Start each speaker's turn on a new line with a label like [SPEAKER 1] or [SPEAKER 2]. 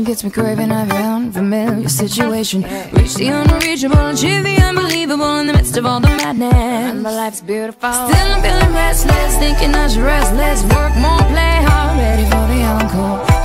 [SPEAKER 1] gets me craving every unfamiliar situation. Reach the unreachable, achieve the unbelievable in the midst of all the madness. And my life's beautiful. Still I'm feeling restless, thinking I should rest less, work more, play hard, ready for the encore.